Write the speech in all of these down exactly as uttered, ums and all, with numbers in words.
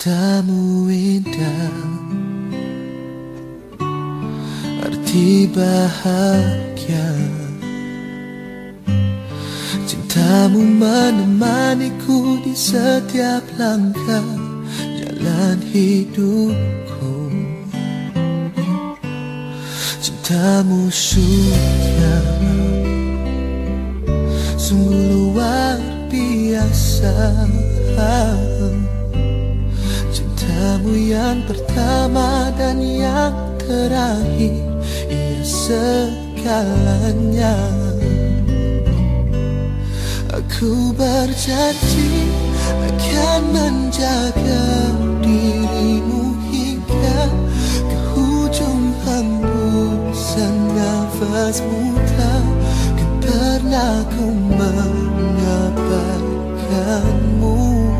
Cintamu indah, arti bahagia. Cintamu menemaniku di setiap langkah jalan hidupku. Cintamu sudah sungguh luar biasa. Cintamu yang pertama dan yang terakhir, ia segalanya. Aku berjanji akan menjaga dirimu hingga ke ujung hembusan nafasmu. Takkan pernah ku mengabaikanmu.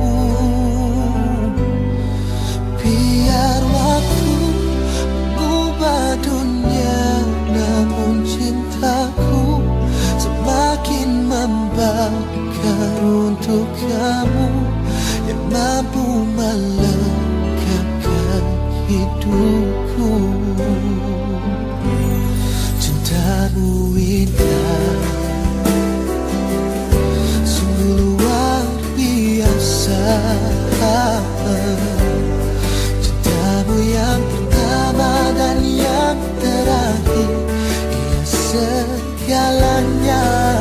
Biar waktu mengubah dunia, namun cintaku semakin membakar untuk kamu, yang mampu melengkapkan hidupku. Cintamu indah, sungguh luar biasa. Cintamu yang pertama dan yang terakhir, ia segalanya.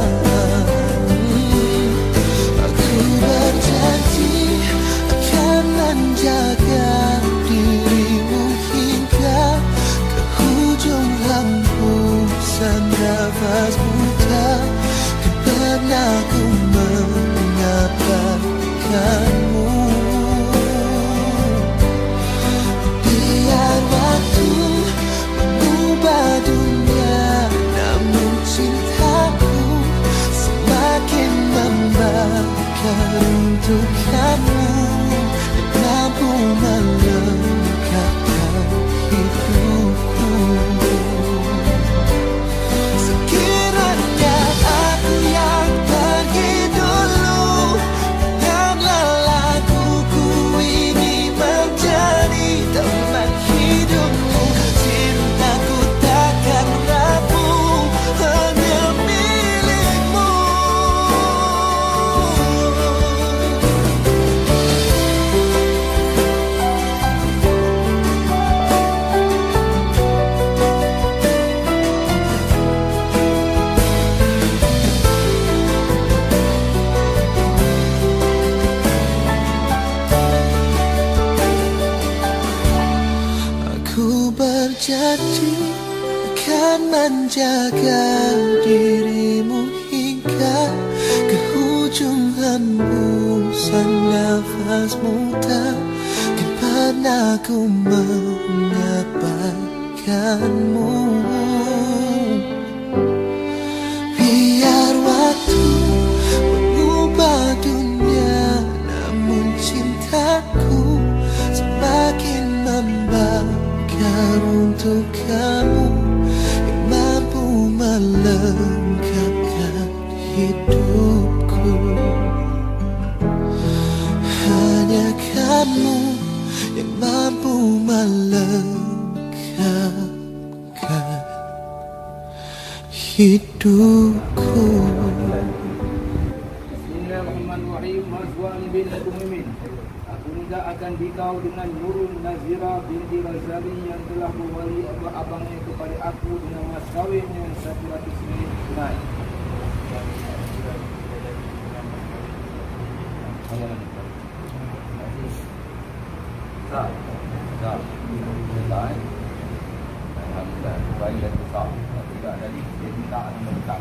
Aku berjanji akan menjaga dirimu hingga ke ujung hembusan nafasmu. Takkan pernah ku mengabaikanmu. Biar waktu mengubah dunia, namun cintaku semakin membakar untuk kamu, yang mampu melengkapkan hidupku. Sekiranya aku yang pergi dulu, dengan lelakuku ini menjadi teman hidupmu. Cintaku takkan rapuh, hanya milikmu. Aku berjanji akan menjaga dirimu hingga ke ujung hembusan nafasmu. Takkan pernah ku mengabaikanmu. Biar waktu mengubah dunia, namun cintaku semakin membakar untuk kamu, yang mampu melengkapkan hidupku. Hanya kamu yang mampu melengkapkan hidupku. Bismillahirrahmanirrahim. Mazwan bin Mu'min. Aku nikahkan dikau dengan Nurul Nazira binti Razali yang telah mewali abang-abangnya kepada aku dengan mas kawin yang satu ratus ringgit tunai. Sah, sah, sah. Alhamdulillah, baik dan besar. Tidak ada di kita menentang.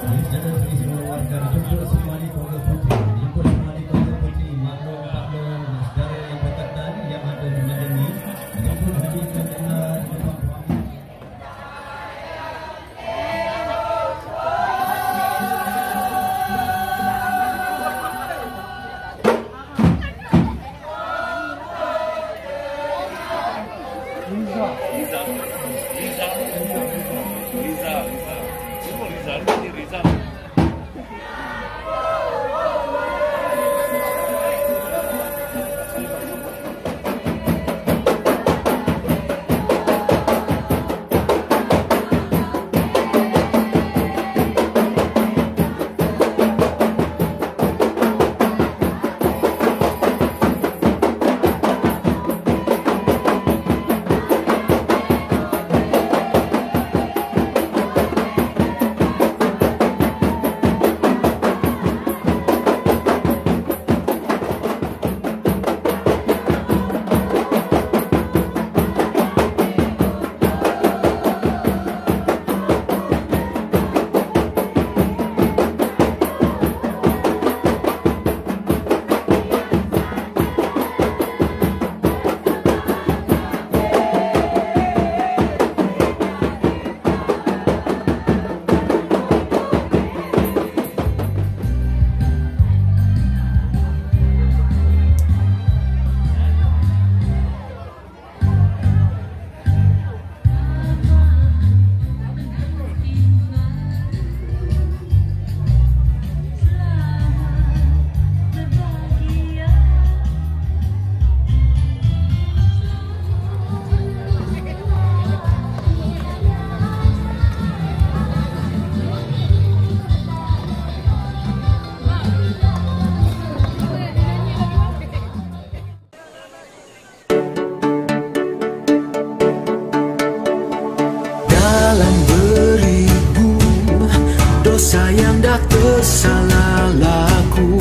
Salah laku,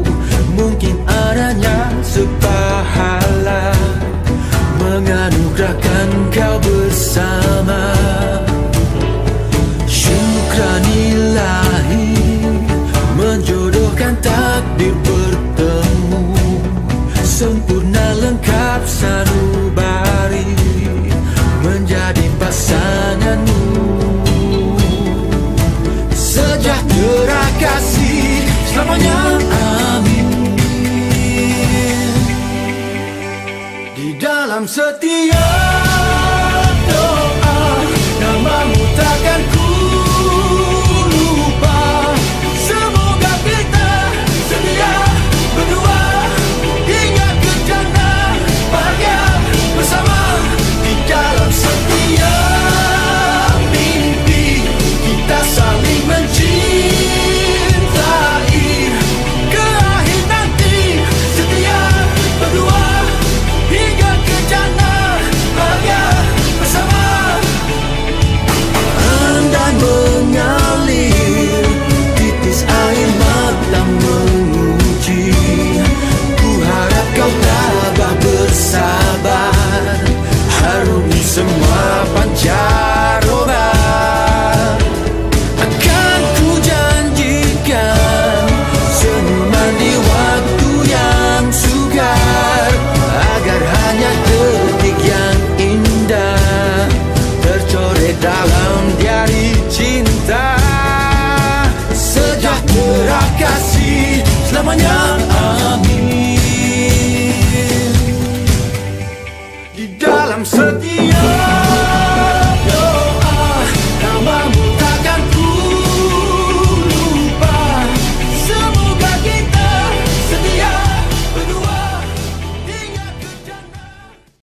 mungkin adanya sepahala menganugerahkan kau bersama. Syukran ilahi menjodohkan takdir bertemu, sempurna lengkap sanubari menjadi pasanganmu. Sejahtera kasih selamanya, amin. Di dalam setiap doa namamu takkan ku lupa. Semoga kita setia berdua hingga ke jannah bahagia bersama. Di dalam setiap mimpi kita saling mencintai, ke akhir nanti setia berdua hingga ke jannah bahagia bersama. Andai mengalir titis air mata menguji, ku harap kau tabah bersabar, harungi semua pancaroba. Akan ku janjikan senyuman di waktu yang sukar, agar hanya detik yang indah tercoret dalam diari cinta. Sejahtera kasih selamanya,